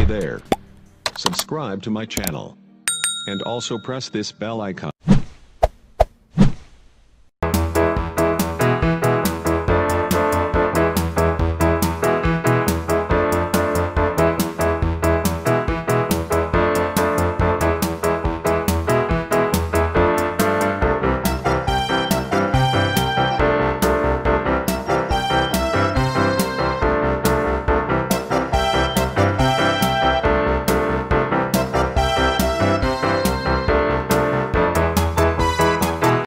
there. Subscribe to my channel. And also press this bell icon.